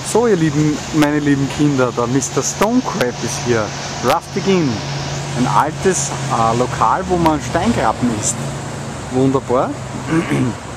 So ihr lieben, meine lieben Kinder, der Mr. Stonecrab ist hier. Rustic Inn. Ein altes Lokal, wo man Steingraben isst. Wunderbar.